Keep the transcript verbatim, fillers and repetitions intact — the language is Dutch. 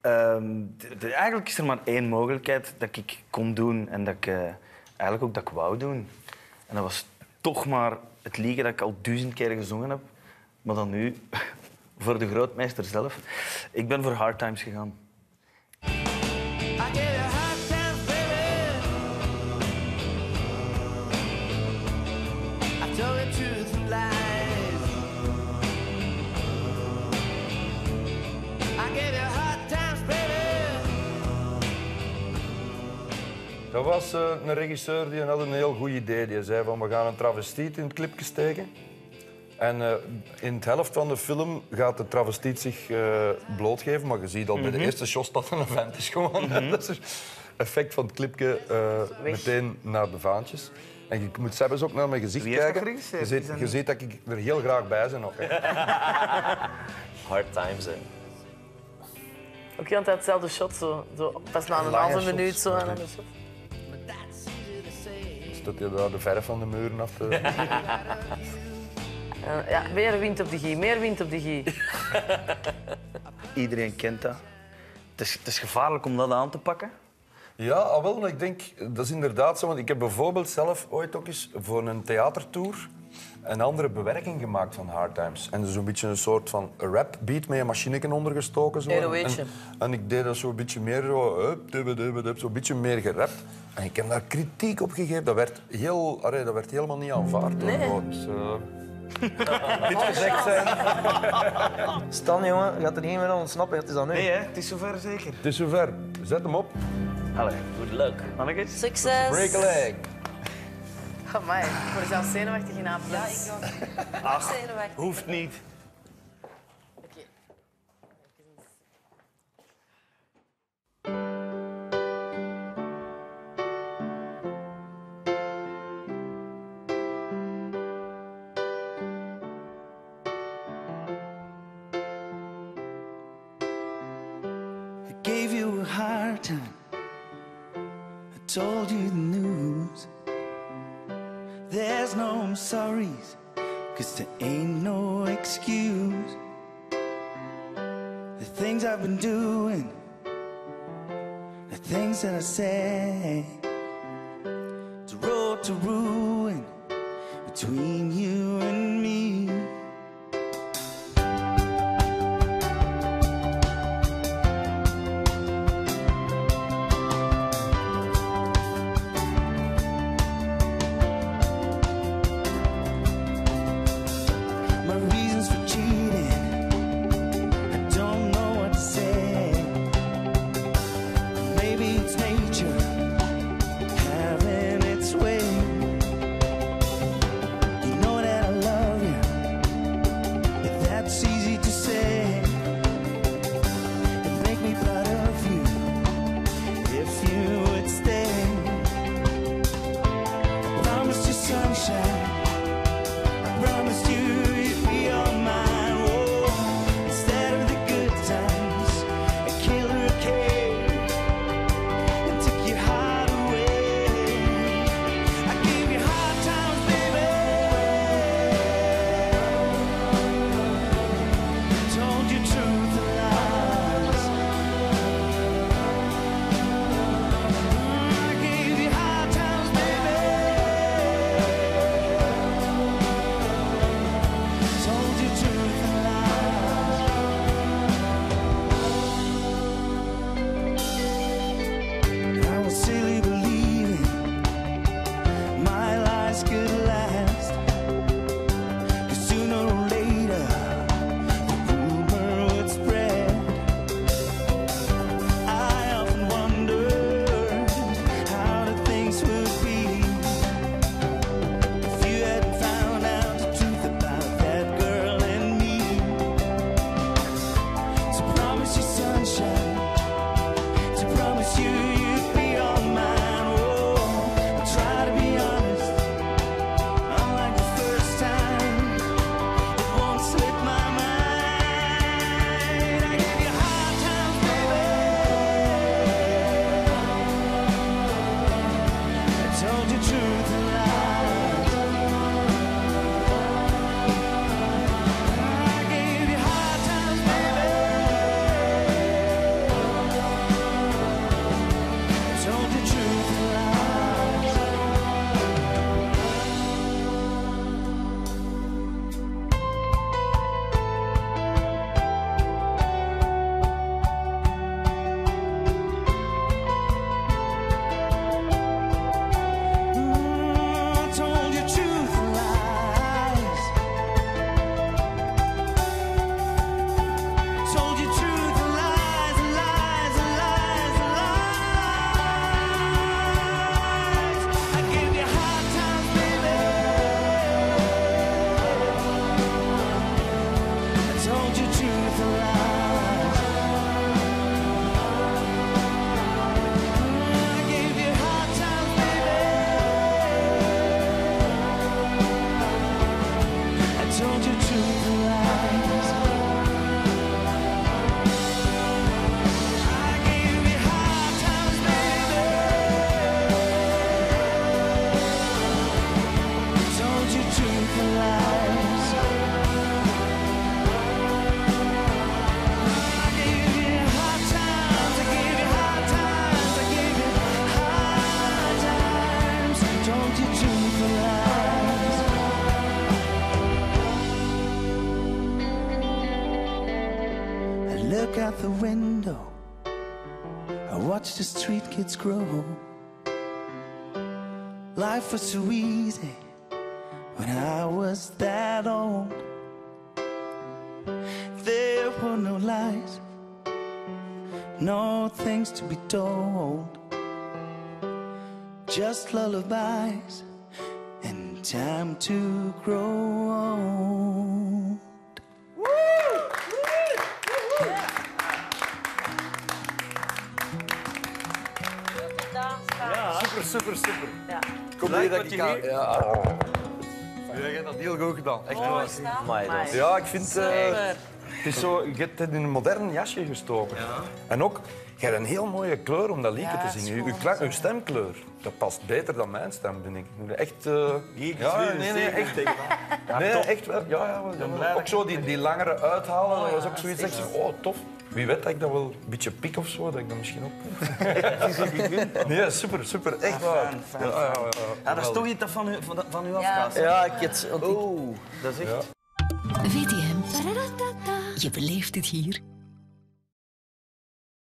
Um, de, de, eigenlijk is er maar één mogelijkheid dat ik kon doen en dat ik uh, eigenlijk ook dat ik wou doen. En dat was toch maar het liedje dat ik al duizend keer gezongen heb, maar dan nu voor de grootmeester zelf. Ik ben voor Hard Times gegaan. Dat was uh, een regisseur die had een heel goed idee. Die zei van we gaan een travestiet in het clipje steken. En uh, in het helft van de film gaat de travestiet zich uh, blootgeven. Maar je ziet al mm-hmm. bij de eerste shot dat er een vent is gewoon. Mm-hmm. Dat is het effect van het clipje uh, meteen naar de vaantjes. En je moet zelfs ook naar mijn gezicht Wie kijken. Je ziet, je ziet dat ik er heel graag bij ben nog. Hard times, hè. Ook heel tijd hetzelfde shot, zo, zo pas na een halve minuut zo aan de shot. Dat je daar de verf van de muren af te... uh, ja, meer wind op de gie, meer wind op de gie. Iedereen kent dat. Het is, het is gevaarlijk om dat aan te pakken. Ja, al wel, maar ik denk, dat is inderdaad zo. Want ik heb bijvoorbeeld zelf ooit ook eens voor een theatertour een andere bewerking gemaakt van Hard Times. En zo'n beetje een soort van rap beat met een machineken ondergestoken. Zo. En, en ik deed dat zo'n beetje meer zo, zo'n beetje meer gerapt. En ik heb daar kritiek op gegeven. Dat werd, heel, arre, dat werd helemaal niet aanvaard. Nee. Dus, uh, dit gezegd zijn. Stan, jongen, gaat er niet meer aan ontsnappen. Het is aan nu. Nee, hè? Het is zover zeker. Het is zover. Zet hem op. Allee. Good luck. Mannetjes. Succes. Break a leg. Amai, ik word zelfs zenuwachtig in avond. Ja, ik ook. Ach, Zenuwachtig. hoeft niet. Oké. I gave you a hard time. I told you the news. There's no sorries, 'cause there ain't no excuse. The things I've been doing, the things that I say, it's a road to ruin between you and me. You know that I love you. I watched the street kids grow. Life was so easy when I was that old. There were no lies, no things to be told, just lullabies and time to grow old. Super, super, super. Ja. Kom Leuk hier dat wat ik je aan... nu- Ja, ja, je hebt dat heel goed gedaan. Echt Mooi waar. staan. Amai, dat is- Ja, ik vind... eh, Super. het is zo, je hebt het in een modern jasje gestoken. En ook, je hebt een heel mooie kleur om dat liedje Ja, te het is zingen. Je, gewoon klank, zo. je stemkleur, dat past beter dan mijn stem, vind ik. Je moet echt... eh, ja, nee, nee, echt. Nee, echt wel. Ja, ja, wel, ja. Ook zo die, die langere uithalen, dat was ook zoiets dat ik zei, oh, tof. Wie weet dat ik dat wel een beetje pik of zo, dat ik dat misschien ook... Nee, super, super, echt waar. Fijn, fijn, Ja, ja, ja, ja. Ja, dat is toch iets dat van u, van, van u Ja. afgaat. Ja, ik het... want ik- Oh, dat is echt... V T M. Je beleeft het hier.